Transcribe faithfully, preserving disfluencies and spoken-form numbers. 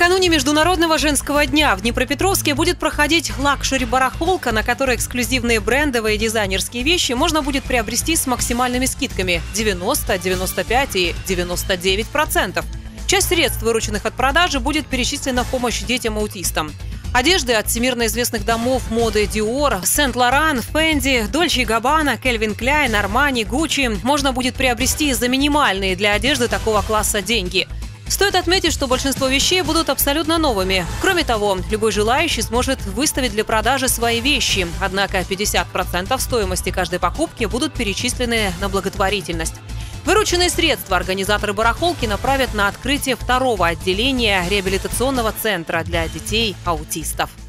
Накануне Международного женского дня в Днепропетровске будет проходить лакшери-барахолка, на которой эксклюзивные брендовые дизайнерские вещи можно будет приобрести с максимальными скидками девяносто, девяносто пять и девяносто девять процентов. Часть средств, вырученных от продажи, будет перечислена в помощь детям-аутистам. Одежды от всемирно известных домов моды Dior, Saint-Laurent, Fendi, Dolce и Gabbana, Calvin Klein, Armani, Gucci можно будет приобрести за минимальные для одежды такого класса деньги. Стоит отметить, что большинство вещей будут абсолютно новыми. Кроме того, любой желающий сможет выставить для продажи свои вещи. Однако пятьдесят процентов стоимости каждой покупки будут перечислены на благотворительность. Вырученные средства организаторы барахолки направят на открытие второго отделения реабилитационного центра для детей-аутистов.